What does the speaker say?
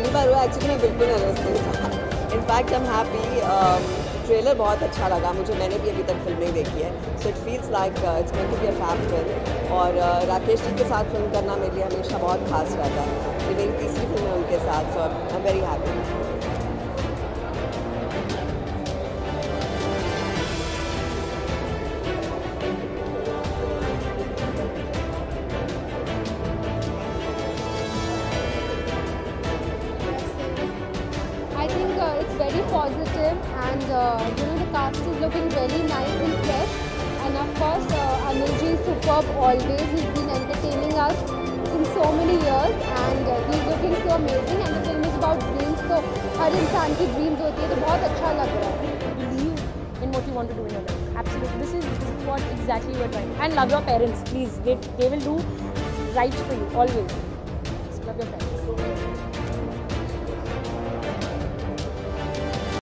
पहली बार हुआ एक्चुअली मैं बिल्कुल नर्वस नहीं था. In fact I am happy. Trailer बहुत अच्छा लगा मुझे. मैंने भी अभी तक फिल्म नहीं देखी है. So it feels like it's going to be a fab film. और राकेश जी के साथ फिल्म करना मेरे लिए हमेशा बहुत खास रहता है. ये मेरी तीसरी फिल्म है उनके साथ. So I am very happy. I think it's very positive, and the cast is looking very nice and fresh. And of course, Anilji is superb always. He's been entertaining us in so many years, and he's looking so amazing. And the film is about dreams, so हर इंसान की dreams होती है, तो बहुत अच्छा लग रहा है. Believe in what you want to do in your life. Absolutely, this is what exactly you are trying. And love your parents, please. They will do right for you always. So love your parents.